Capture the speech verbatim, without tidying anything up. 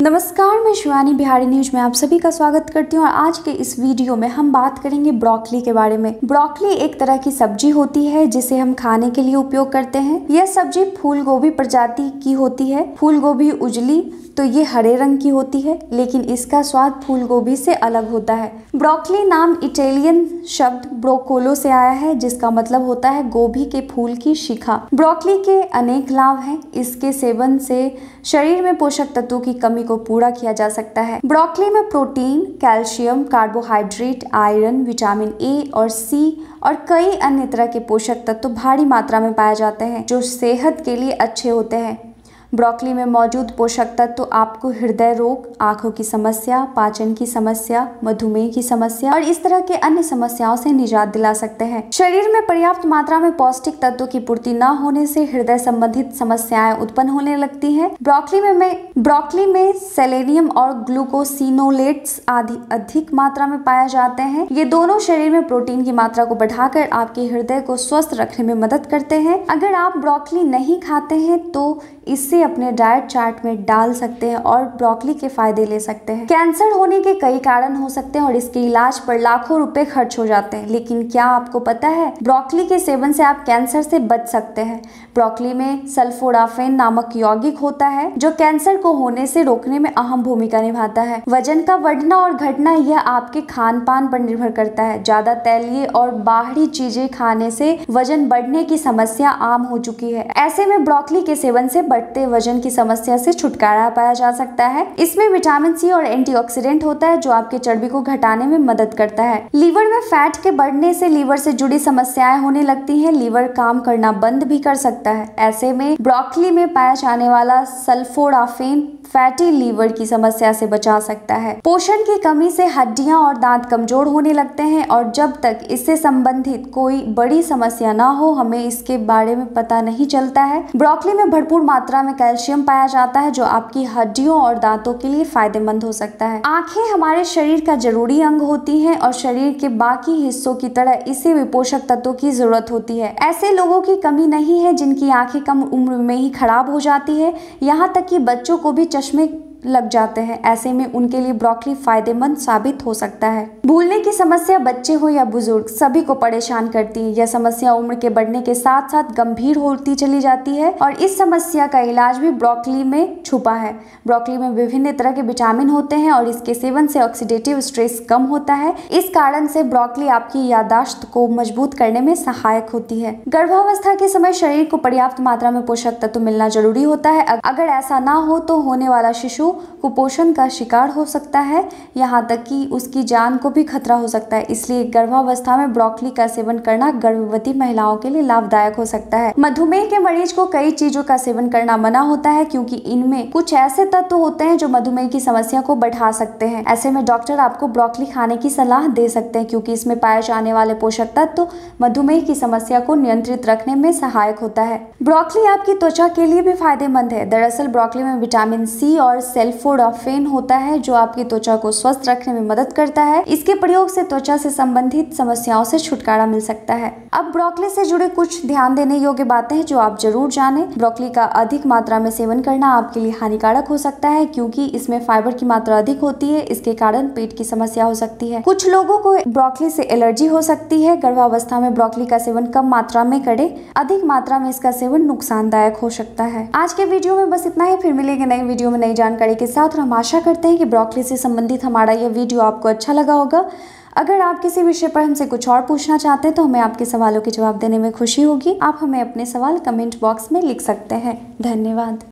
नमस्कार, मैं शिवानी बिहारी न्यूज में आप सभी का स्वागत करती हूँ और आज के इस वीडियो में हम बात करेंगे ब्रोकली के बारे में। ब्रोकली एक तरह की सब्जी होती है जिसे हम खाने के लिए उपयोग करते हैं। यह सब्जी फूल गोभी प्रजाति की होती है। फूल गोभी उजली तो ये हरे रंग की होती है, लेकिन इसका स्वाद फूल गोभी से अलग होता है। ब्रोकली नाम इटालियन शब्द ब्रोकोलो से आया है, जिसका मतलब होता है गोभी के फूल की शिखा। ब्रोकली के अनेक लाभ हैं। इसके सेवन से शरीर में पोषक तत्वों की कमी को पूरा किया जा सकता है। ब्रोकली में protein, calcium, carbohydrate, iron, vitamin A और सी और कई अन्य तरह के पोषक तत्व भारी मात्रा में पाए जाते हैं, जो सेहत के लिए अच्छे होते हैं। ब्रोकली में मौजूद पोषक तत्व आपको हृदय रोग, आंखों की समस्या, पाचन की समस्या, मधुमेह की समस्या और इस तरह के अन्य समस्याओं से निजात दिला सकते हैं। शरीर में पर्याप्त मात्रा में पौष्टिक तत्वों की पूर्ति न होने से हृदय संबंधित समस्याएं उत्पन्न होने लगती हैं। ब्रोकली में, में ब्रोकली में सेलेनियम और ग्लूकोसिनोलेट्स आदि अधिक मात्रा में पाए जाते हैं। ये दोनों शरीर में प्रोटीन की मात्रा को बढ़ाकर आपके हृदय को स्वस्थ रखने में मदद करते हैं। अगर आप ब्रोकली नहीं खाते हैं तो इससे अपने डाइट चार्ट में डाल सकते हैं और ब्रोकली के फायदे ले सकते हैं। कैंसर होने के कई कारण हो सकते हैं और इसके इलाज पर लाखों रुपए खर्च हो जाते हैं, लेकिन क्या आपको पता है ब्रोकली के सेवन से आप कैंसर से बच सकते हैं। ब्रोकली में सल्फोराफेन नामक यौगिक होता है जो कैंसर को होने से रोकने में अहम भूमिका निभाता है। वजन का बढ़ना और घटना यह आपके खान पान पर निर्भर करता है। ज्यादा तैलीय और बाहरी चीजें खाने से वजन बढ़ने की समस्या आम हो चुकी है। ऐसे में ब्रोकली के सेवन से बढ़ते वजन की समस्या से छुटकारा पाया जा सकता है। इसमें विटामिन सी और एंटीऑक्सीडेंट होता है जो आपके चर्बी को घटाने में मदद करता है। लीवर में फैट के बढ़ने से लीवर से जुड़ी समस्याएं होने लगती हैं। लीवर काम करना बंद भी कर सकता है। ऐसे में ब्रोकली में पाया जाने वाला सल्फोराफेन फैटी लीवर की समस्या से बचा सकता है। पोषण की कमी से हड्डियां और दांत कमजोर होने लगते हैं और जब तक इससे संबंधित कोई बड़ी समस्या ना हो, हमें इसके बारे में पता नहीं चलता है। ब्रोकली में भरपूर मात्रा में कैल्शियम पाया जाता है जो आपकी हड्डियों और दांतों के लिए फायदेमंद हो सकता है। आंखें हमारे शरीर का जरूरी अंग होती हैं और शरीर के बाकी हिस्सों की तरह इसे भी पोषक तत्वों की जरूरत होती है। ऐसे लोगों की कमी नहीं है जिनकी आंखें कम उम्र में ही खराब हो जाती है। यहाँ तक कि बच्चों को भी चश्मे लग जाते हैं। ऐसे में उनके लिए ब्रोकली फायदेमंद साबित हो सकता है। भूलने की समस्या बच्चे हो या बुजुर्ग सभी को परेशान करती है। यह समस्या उम्र के बढ़ने के साथ साथ गंभीर होती चली जाती है और इस समस्या का इलाज भी ब्रोकली में छुपा है। ब्रोकली में विभिन्न तरह के विटामिन होते हैं और इसके सेवन से ऑक्सीडेटिव स्ट्रेस कम होता है। इस कारण से ब्रोकली आपकी याददाश्त को मजबूत करने में सहायक होती है। गर्भावस्था के समय शरीर को पर्याप्त मात्रा में पोषक तत्व मिलना जरूरी होता है। अगर ऐसा ना हो तो होने वाला शिशु कुपोषण का शिकार हो सकता है, यहाँ तक कि उसकी जान को भी खतरा हो सकता है। इसलिए गर्भावस्था में ब्रोकली का सेवन करना गर्भवती महिलाओं के लिए लाभदायक हो सकता है। मधुमेह के मरीज को कई चीजों का सेवन करना मना होता है क्योंकि इनमें कुछ ऐसे तत्व होते हैं जो मधुमेह की समस्या को बढ़ा सकते हैं। ऐसे में डॉक्टर आपको ब्रोकली खाने की सलाह दे सकते हैं क्योंकि इसमें पाए जाने वाले पोषक तत्व मधुमेह की समस्या को नियंत्रित रखने में सहायक होता है। ब्रोकली आपकी त्वचा के लिए भी फायदेमंद है। दरअसल ब्रोकली में विटामिन सी और सल्फोराफेन होता है जो आपकी त्वचा को स्वस्थ रखने में मदद करता है। इसके प्रयोग से त्वचा से संबंधित समस्याओं से छुटकारा मिल सकता है। अब ब्रोकली से जुड़े कुछ ध्यान देने योग्य बातें हैं जो आप जरूर जानें। ब्रोकली का अधिक मात्रा में सेवन करना आपके लिए हानिकारक हो सकता है क्योंकि इसमें फाइबर की मात्रा अधिक होती है। इसके कारण पेट की समस्या हो सकती है। कुछ लोगों को ब्रोकली से एलर्जी हो सकती है। गर्भावस्था में ब्रोकली का सेवन कम मात्रा में करें। अधिक मात्रा में इसका सेवन नुकसानदायक हो सकता है। आज के वीडियो में बस इतना ही। फिर मिलेंगे नई वीडियो में नई जानकारी के साथ और हम आशा करते हैं कि ब्रोकली से संबंधित हमारा यह वीडियो आपको अच्छा लगा होगा। अगर आप किसी विषय पर हमसे कुछ और पूछना चाहते हैं तो हमें आपके सवालों के जवाब देने में खुशी होगी। आप हमें अपने सवाल कमेंट बॉक्स में लिख सकते हैं। धन्यवाद।